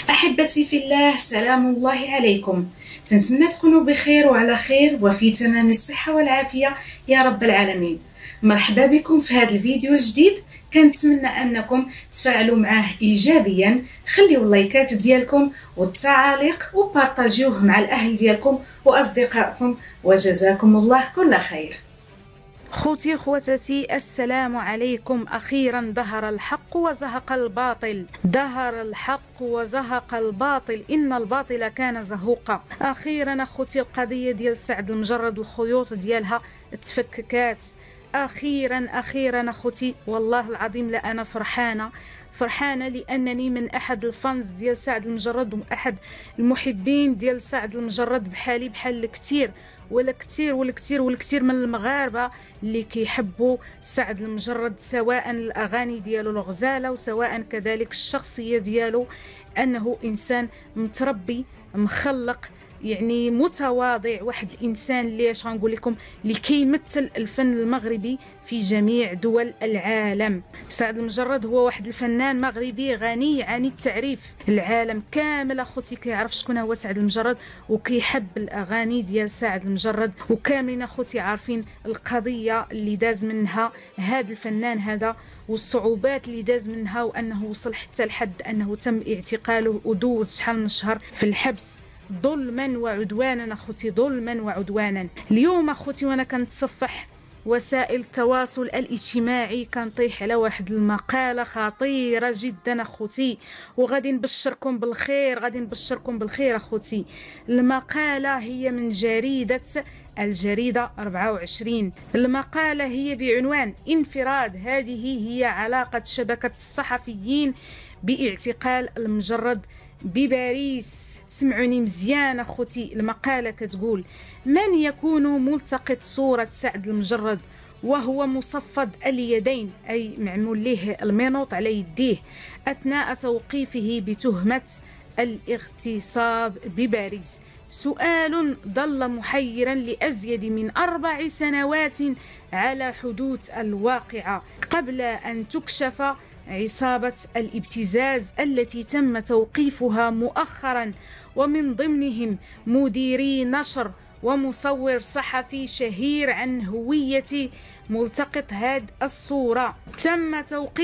أحبتي في الله، سلام الله عليكم. تنتمنى تكونوا بخير وعلى خير وفي تمام الصحة والعافية يا رب العالمين. مرحبا بكم في هذا الفيديو الجديد. كنتمنى أنكم تفاعلوا معاه إيجابيا، خليوا اللايكات ديالكم والتعاليق وبارطاجيوه مع الأهل ديالكم وأصدقائكم، وجزاكم الله كل خير. خوتي خواتاتي، السلام عليكم. أخيرا ظهر الحق وزهق الباطل، ظهر الحق وزهق الباطل، إن الباطل كان زهوقا. أخيرا أخوتي القضية ديال سعد المجرد والخيوط ديالها تفككات. أخيرا أخوتي، والله العظيم لا أنا فرحانة لأنني من أحد الفانز ديال سعد المجرد وأحد المحبين ديال سعد المجرد بحالي بحال كتير والكثير من المغاربه اللي كيحبوا سعد المجرد، سواء الاغاني ديالو الغزاله وسواء كذلك الشخصيه ديالو، انه انسان متربي مخلق، يعني متواضع، واحد الانسان اللي اش غنقول لكم اللي كيمثل الفن المغربي في جميع دول العالم. سعد المجرد هو واحد الفنان مغربي غني عن التعريف، العالم كامل اخوتي كيعرف شكون هو سعد المجرد وكيحب الاغاني ديال سعد المجرد، وكاملين اخوتي عارفين القضيه اللي داز منها هذا الفنان هذا والصعوبات اللي داز منها، وانه وصل حتى لحد انه تم اعتقاله ودوز شحال من شهر في الحبس ظلما وعدوانا اخوتي، ظلما وعدوانا. اليوم اخوتي وانا كنتصفح وسائل التواصل الاجتماعي كنطيح على واحد المقاله خطيره جدا اخوتي، وغادي نبشركم بالخير اخوتي. المقاله هي من الجريدة 24. المقالة هي بعنوان انفراد، هذه هي علاقة شبكة الصحفيين باعتقال المجرد بباريس. سمعوني مزيان اخوتي، المقالة كتقول: من يكون ملتقط صورة سعد المجرد وهو مصفد اليدين، أي معمول ليه المنوط على يديه، أثناء توقيفه بتهمة الاغتصاب بباريس؟ سؤال ظل محيرا لأزيد من 4 سنوات على حدوث الواقعة، قبل أن تكشف عصابة الابتزاز التي تم توقيفها مؤخرا، ومن ضمنهم مديري نشر ومصور صحفي شهير عن هوية ملتقط هذه الصورة. تم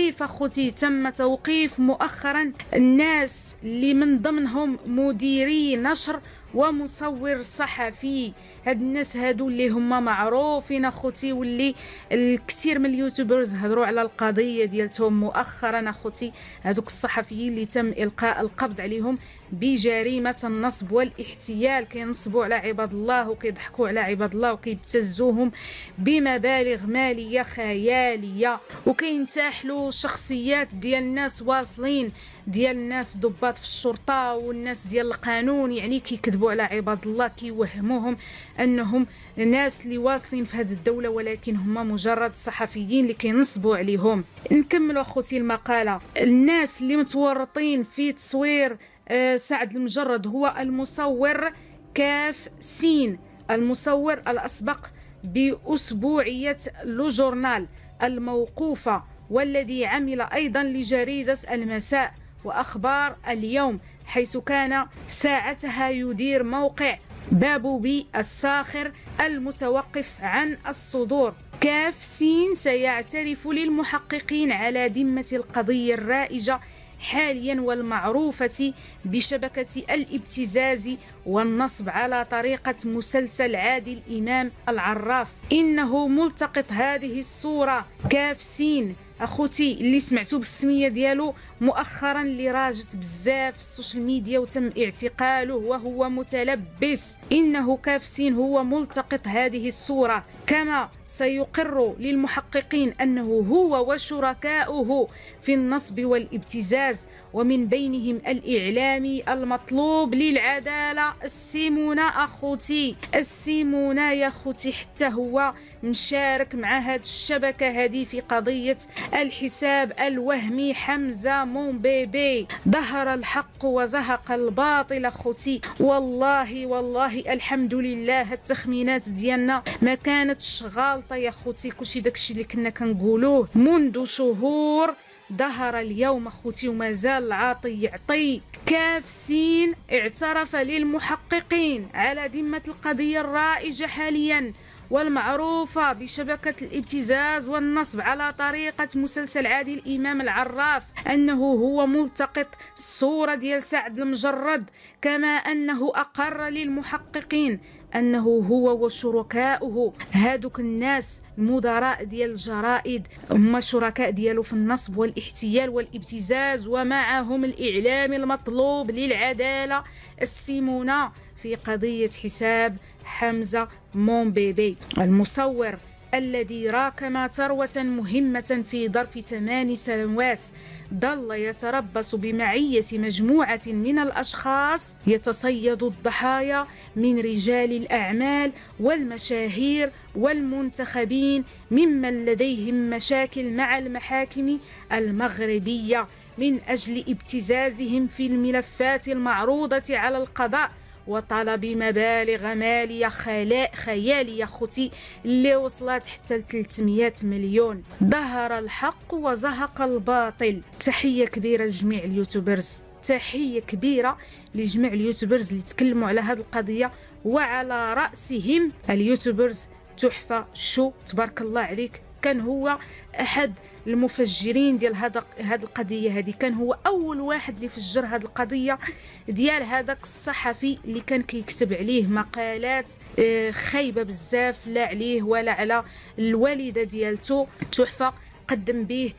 توقيف مؤخرا الناس اللي من ضمنهم مديري نشر ومصور صحفي. هاد الناس هادو اللي هما معروفين اخوتي، واللي الكثير من اليوتيوبرز هضروا على القضيه ديالتهم مؤخرا اخوتي، هادوك الصحفيين اللي تم القاء القبض عليهم بجريمه النصب والاحتيال، كينصبوا على عباد الله وكيضحكوا على عباد الله وكيبتزوهم بمبالغ ماليه خياليه، وكينتحلوا شخصيات ديال الناس واصلين، ديال الناس ضباط في الشرطه والناس ديال القانون، يعني كيكذبوا على عباد الله، كيوهموهم انهم ناس اللي واصلين في هذه الدوله، ولكن هما مجرد صحفيين اللي كينصبوا عليهم. نكملوا اخوتي المقاله. الناس اللي متورطين في تصوير سعد المجرد هو المصور كاف سين، المصور الأسبق بأسبوعية لو جورنال الموقوفة، والذي عمل أيضا لجريدة المساء وأخبار اليوم، حيث كان ساعتها يدير موقع بابوبي الساخر المتوقف عن الصدور. كاف سين سيعترف للمحققين على ذمة القضية الرائجة حاليا والمعروفة بشبكة الابتزاز والنصب على طريقة مسلسل عادل إمام العراف. إنه ملتقط هذه الصورة كاف سين اخوتي اللي سمعتوا بالسميه ديالو مؤخرا، اللي راجت بزاف في السوشيال ميديا وتم اعتقاله وهو متلبس. انه كاف سين هو ملتقط هذه الصوره، كما سيقر للمحققين انه هو وشركاؤه في النصب والابتزاز، ومن بينهم الاعلامي المطلوب للعداله السيمونه اخوتي، السيمونه يا اخوتي، حتى هو مشارك مع هاد الشبكه هذه في قضيه الحساب الوهمي حمزه مون بيبي. ظهر الحق وزهق الباطل اخوتي. والله الحمد لله، التخمينات ديالنا ما كانتش غالطه يا اخوتي، كلشي داكشي اللي كنا كنقولوه منذ شهور ظهر اليوم اخوتي وما زال العاطي يعطي. كاف سين اعترف للمحققين على ذمة القضية الرائجة حاليا والمعروفة بشبكة الابتزاز والنصب على طريقة مسلسل عادل إمام العراف أنه هو ملتقط الصورة ديال سعد المجرد، كما أنه أقر للمحققين أنه هو وشركاؤه هادوك الناس المدراء ديال الجرائد هم شركاء ديالو في النصب والاحتيال والابتزاز، ومعهم الإعلام المطلوب للعدالة السيمونة في قضية حساب حمزة مومبيبي المصور الذي راكم ثروة مهمة في ظرف 8 سنوات، ظل يتربص بمعية مجموعة من الأشخاص يتصيد الضحايا من رجال الأعمال والمشاهير والمنتخبين ممن لديهم مشاكل مع المحاكم المغربية من أجل ابتزازهم في الملفات المعروضة على القضاء وطلب مبالغ مالية خيالية خوتي اللي وصلت حتى ل 300 مليون. ظهر الحق وزهق الباطل. تحية كبيرة لجميع اليوتيوبرز، تحية كبيرة لجميع اليوتيوبرز اللي تكلموا على هذه القضية، وعلى رأسهم اليوتيوبرز تحفة شو تبارك الله عليك. كان هو أحد المفجرين ديال هاد القضيه هذه، كان هو اول واحد اللي فجر هاد القضيه ديال هذاك الصحفي اللي كان كيكتب عليه مقالات خايبه بزاف، لا عليه ولا على الوالده ديالته. تحفه قدم به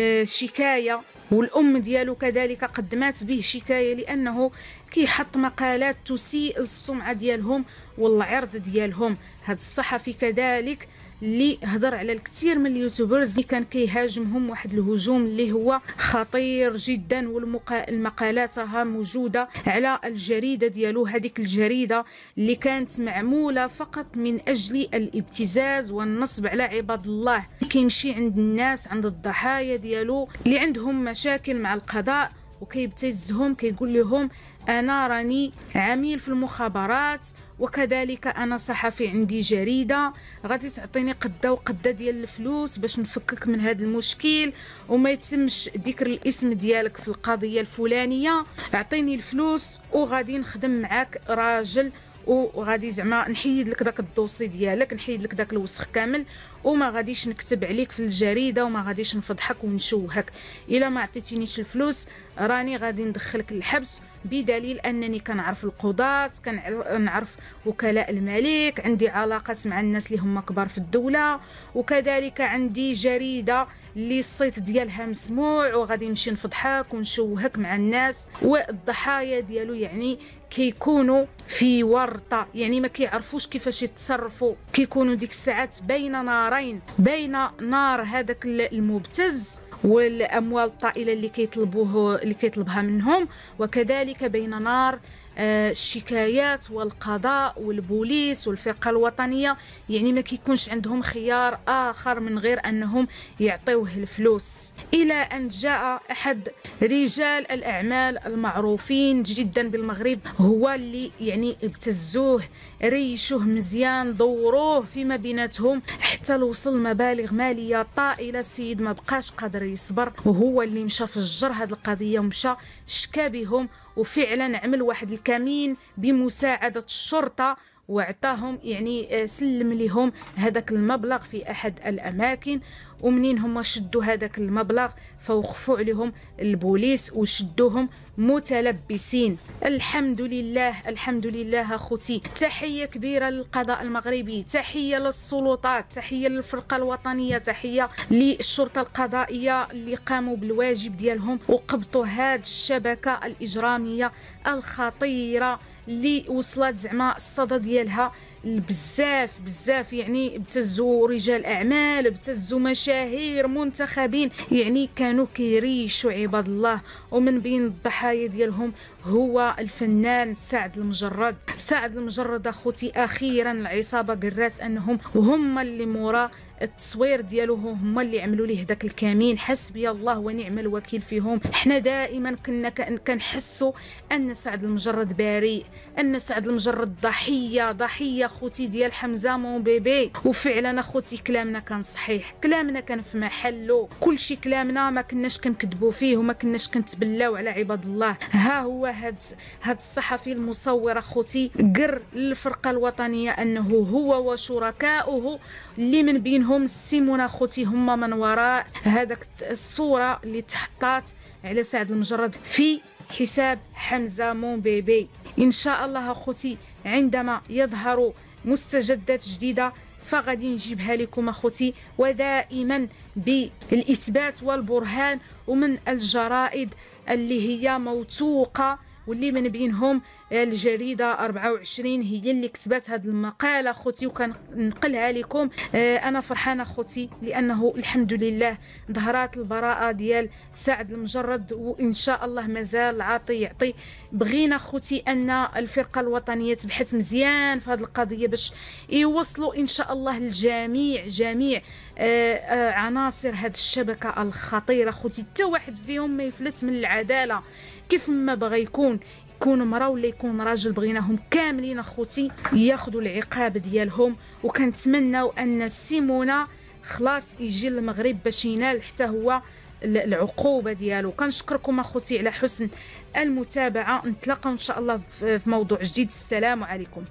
شكايه، والام ديالو كذلك قدمات به شكايه لانه كيحط مقالات تسيء السمعه ديالهم والعرض ديالهم. هاد الصحفي كذلك اللي هضر على الكثير من اليوتيوبرز اللي كان كيهاجمهم واحد الهجوم اللي هو خطير جدا، والمقالات راها موجوده على الجريده ديالو، هذيك الجريده اللي كانت معموله فقط من اجل الابتزاز والنصب على عباد الله. كيمشي عند الناس، عند الضحايا ديالو اللي عندهم مشاكل مع القضاء وكيبتزهم، كيقول لهم انا راني عميل في المخابرات وكذلك انا صحفي عندي جريده، غادي تعطيني قده وقده ديال الفلوس باش نفكك من هذا المشكل وما يتمش ذكر الاسم ديالك في القضيه الفلانيه، اعطيني الفلوس وغادي نخدم معاك راجل وغادي زعما نحيد لك داك الدوسي ديالك، نحيد لك داك الوسخ كامل وما غاديش نكتب عليك في الجريده وما غاديش نفضحك ونشوهك. الا ما عطيتينيش الفلوس راني غادي ندخلك للحبس، بدليل انني كنعرف القضاة، كنعرف وكلاء الملك، عندي علاقات مع الناس اللي هما كبار في الدوله، وكذلك عندي جريده اللي الصيت ديالها مسموع وغادي نمشي نفضحك ونشوهك مع الناس. والضحايا ديالو يعني كيكونوا في ورطه، يعني ما كيعرفوش كيفاش يتصرفوا، كيكونوا ديك الساعات بين نارين، بين نار هذاك المبتز والاموال الطائله اللي كيطلبها منهم، وكذلك بين نار الشكايات والقضاء والبوليس والفرقه الوطنيه. يعني ما كيكونش عندهم خيار اخر من غير انهم يعطيوه الفلوس. الى ان جاء احد رجال الاعمال المعروفين جدا بالمغرب، هو اللي يعني ابتزوه، ريشوه مزيان، دوروه فيما بيناتهم حتى وصل مبالغ ماليه طائله. السيد ما بقاش قادر يصبر، وهو اللي مشى فجر هذه القضيه ومشى شكا بهم، وفعلا عمل واحد الكمين بمساعدة الشرطة وعطاهم يعني سلم لهم هذاك المبلغ في أحد الأماكن. ومنين هما شدوا هذاك المبلغ فوقفوا عليهم البوليس وشدوهم متلبسين. الحمد لله، الحمد لله اخوتي. تحية كبيرة للقضاء المغربي، تحية للسلطات، تحية للفرقة الوطنية، تحية للشرطة القضائية اللي قاموا بالواجب ديالهم وقبطوا هاد الشبكة الإجرامية الخطيرة اللي وصلت زعما الصدى ديالها بزاف بزاف. يعني ابتزوا رجال اعمال، ابتزوا مشاهير، منتخبين، يعني كانوا كيريشوا عباد الله. ومن بين الضحايا ديالهم هو الفنان سعد المجرد. سعد المجرد اخوتي اخيرا العصابه قرات انهم هما اللي مورا التصوير ديالو هما اللي عملوا ليه داك الكمين. حسبي الله ونعم الوكيل فيهم. حنا دائما كنا كنحسوا ان سعد المجرد بريء، ان سعد المجرد ضحيه خوتي ديال حمزه مون بيبي. وفعلا اخوتي كلامنا كان صحيح، كلامنا كان في محله، كلشي كلامنا ما كناش كنكذبوا فيه وما كناش كنتبلاو على عباد الله. ها هو هاد الصحفي المصور اخوتي قر للفرقه الوطنيه انه هو وشركاؤه اللي من بينهم سيمونه اخوتي هما من وراء هذاك الصوره اللي تحطات على سعد المجرد في حساب حمزه مون بيبي. ان شاء الله اخوتي عندما يظهر مستجدات جديده فغادي نجيبها لكم اخوتي، ودائما بالاثبات والبرهان ومن الجرائد اللي هي موثوقه، واللي من بينهم الجريدة 24 هي اللي كتبت هذا المقال اخوتي وكنقلها لكم. انا فرحانه اخوتي لانه الحمد لله ظهرات البراءه ديال سعد المجرد، وان شاء الله مازال عاطي يعطي. بغينا اخوتي ان الفرقه الوطنيه تبحث مزيان في هذه القضيه باش يوصلوا ان شاء الله للجميع، جميع عناصر هذه الشبكه الخطيره اخوتي، حتى واحد فيهم ما يفلت من العداله. كيف ما بغى يكون مرأة ولا يكون راجل، بغيناهم كاملين اخوتي ياخذوا العقاب ديالهم. وكنتمناو ان سيمونه خلاص يجي للمغرب باش ينال حتى هو العقوبه ديالو. كنشكركم اخوتي على حسن المتابعه، نتلاقاو ان شاء الله في موضوع جديد. السلام عليكم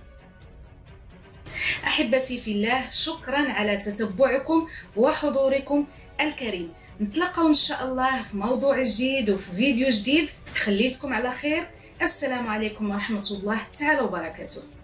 احبتي في الله، شكرا على تتبعكم وحضوركم الكريم. نتلاقاو ان شاء الله في موضوع جديد وفي فيديو جديد. خليتكم على خير. السلام عليكم ورحمة الله تعالى وبركاته.